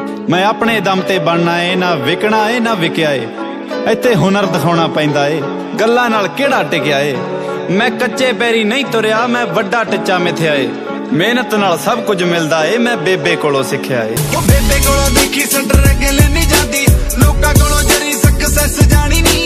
मैं अपने दम ते बनना ए, ना विकना ए ना विकिया ए। इत्थे हुनर दिखाउणा पैंदा ए, गल्लां नाल किहड़ा टिकिया ए। मैं कच्चे पैरी नहीं तुरिया, मैं वड्डा टिच्चा मिथ्या ए। मेहनत नाल सब कुछ मिलदा ए, मैं बेबे कोलों सिक्ख्या ए। बेबे कोलों देखी स्ट्रगल नहीं जाती, लोकां कोलों जरी सक्सेस जानी नहीं।